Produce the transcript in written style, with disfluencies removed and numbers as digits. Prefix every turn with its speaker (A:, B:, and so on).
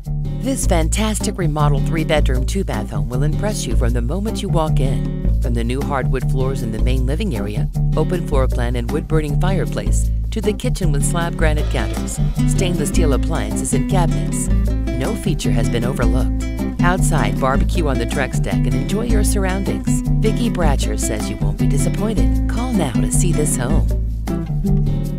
A: This fantastic remodeled 3-bedroom, 2-bath home will impress you from the moment you walk in. From the new hardwood floors in the main living area, open floor plan and wood-burning fireplace, to the kitchen with slab granite counters, stainless steel appliances and cabinets, no feature has been overlooked. Outside, barbecue on the Trex deck and enjoy your surroundings. Vikki Bratcher says you won't be disappointed. Call now to see this home.